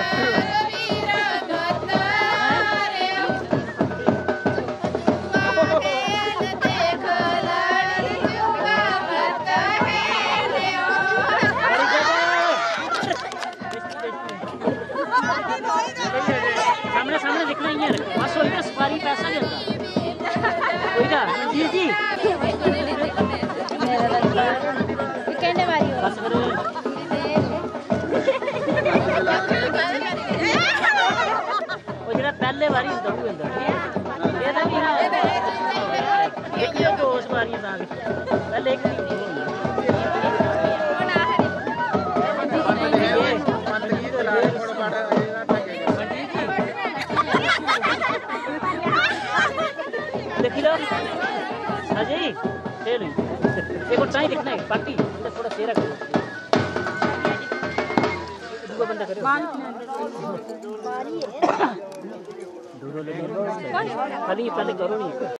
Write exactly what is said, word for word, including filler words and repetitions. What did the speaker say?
सामने सामने दिखना ही है बस वही ना सफारी पैसा देता वही ना जी जी कहने वाली बस करो वो जरा पहले वाली होता वो अंदर ये तो नहीं एक ही तो उस वाली ना पहले एक देखी लो अजय खेल एक और टाइम दिखना है पार्टी थोड़ा तेरा करो दूसरा बंदा करो बारी है खाली पहले करो नहीं